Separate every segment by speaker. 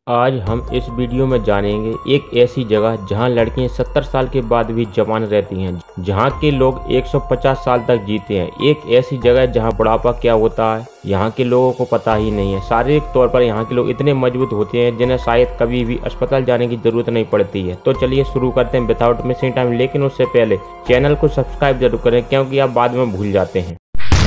Speaker 1: आज हम इस वीडियो में जानेंगे एक ऐसी जगह जहां लड़कियां 70 साल के बाद भी जवान रहती हैं, जहां के लोग 150 साल तक जीते हैं। एक ऐसी जगह जहां बुढ़ापा क्या होता है यहां के लोगों को पता ही नहीं है। शारीरिक तौर पर यहां के लोग इतने मजबूत होते हैं जिन्हें शायद कभी भी अस्पताल जाने की जरूरत नहीं पड़ती है। तो चलिए शुरू करते हैं विदाउट मिसिंग टाइम। लेकिन उससे पहले चैनल को सब्सक्राइब जरूर करें क्योंकि आप बाद में भूल जाते हैं।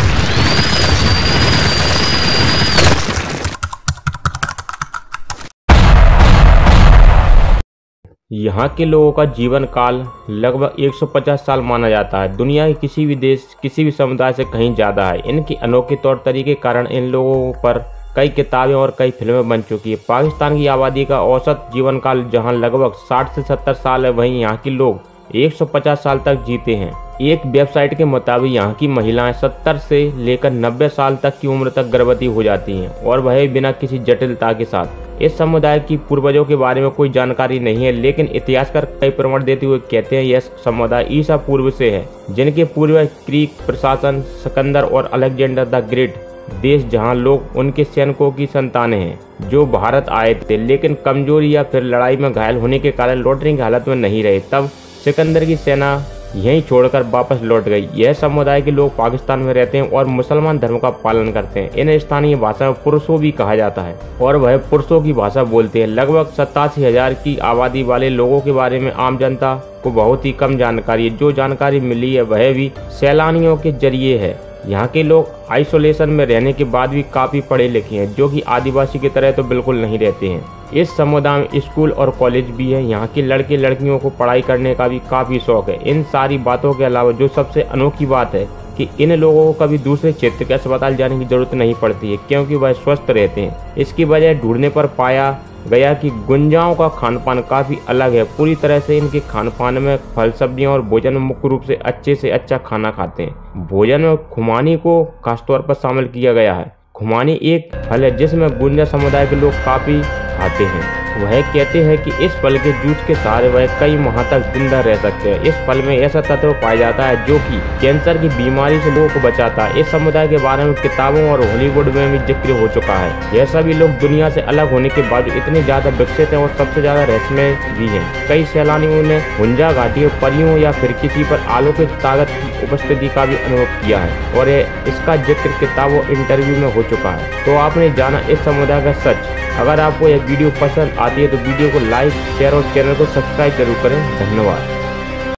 Speaker 1: यहाँ के लोगों का जीवन काल लगभग 150 साल माना जाता है। दुनिया के किसी भी देश, किसी भी समुदाय से कहीं ज़्यादा है। इनके अनोखे तौर तरीके के कारण इन लोगों पर कई किताबें और कई फिल्में बन चुकी है। पाकिस्तान की आबादी का औसत जीवन काल जहाँ लगभग 60 से 70 साल है, वहीं यहाँ के लोग 150 साल तक जीते हैं। एक वेबसाइट के मुताबिक यहाँ की महिलाएं 70 से लेकर 90 साल तक की उम्र तक गर्भवती हो जाती हैं, और वह बिना किसी जटिलता के साथ। इस समुदाय की पूर्वजों के बारे में कोई जानकारी नहीं है, लेकिन इतिहासकार कई प्रमाण देते हुए कहते हैं यह समुदाय ईसा पूर्व से है, जिनके पूर्वज ग्रीक प्रशासन, सिकंदर और अलेक्जेंडर द ग्रेट देश, जहां लोग उनके सैनिकों की संतानें हैं जो भारत आए थे, लेकिन कमजोरी या फिर लड़ाई में घायल होने के कारण लौटने की हालत में नहीं रहे। तब सिकंदर की सेना यहीं छोड़कर वापस लौट गई। यह समुदाय के लोग पाकिस्तान में रहते हैं और मुसलमान धर्म का पालन करते हैं। इन्हें स्थानीय भाषा में पुरुषों भी कहा जाता है और वह पुरुषों की भाषा बोलते हैं। लगभग 87,000 की आबादी वाले लोगों के बारे में आम जनता को बहुत ही कम जानकारी है। जो जानकारी मिली है वह भी सैलानियों के जरिए है। यहाँ के लोग आइसोलेशन में रहने के बाद भी काफी पढ़े लिखे हैं, जो कि आदिवासी की तरह तो बिल्कुल नहीं रहते हैं। इस समुदाय में स्कूल और कॉलेज भी है। यहाँ के लड़के लड़कियों को पढ़ाई करने का भी काफी शौक है। इन सारी बातों के अलावा जो सबसे अनोखी बात है कि इन लोगों को कभी दूसरे क्षेत्र के अस्पताल जाने की जरूरत नहीं पड़ती है, क्योंकि वह स्वस्थ रहते हैं। इसकी वजह ढूंढने पर पाया गया कि गुंजाओं का खान पान काफी अलग है। पूरी तरह से इनके खान पान में फल, सब्जियां और भोजन में मुख्य रूप से अच्छा खाना खाते हैं। भोजन में खुमानी को खासतौर पर शामिल किया गया है। खुमानी एक फल है जिसमें गुंजा समुदाय के लोग काफी खाते हैं। वह कहते हैं कि इस फल के जूस के सहारे वह कई माह तक जिंदा रह सकते हैं। इस फल में ऐसा तत्व पाया जाता है जो कि कैंसर की बीमारी से लोगों को बचाता है। इस समुदाय के बारे में किताबों और हॉलीवुड में भी जिक्र हो चुका है। यह सभी लोग दुनिया से अलग होने के बाद इतने ज्यादा विकसित हैं और सबसे ज्यादा रहस्यमय भी हैं। कई सैलानियों ने हुंजा घाटी, परियों या फिर किसी पर अलौकिक ताकत की उपस्थिति का भी अनुभव किया है, और इसका जिक्र किताबों इंटरव्यू में हो चुका है। तो आपने जाना इस समुदाय का सच। अगर आपको यह वीडियो पसंद आती है तो वीडियो को लाइक, शेयर और चैनल को सब्सक्राइब जरूर करें। धन्यवाद।